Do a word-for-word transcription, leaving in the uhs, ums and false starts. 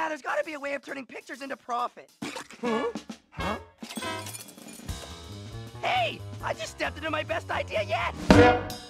there's gotta be a way of turning pictures into profit. Huh? Huh? Hey, I just stepped into my best idea yet!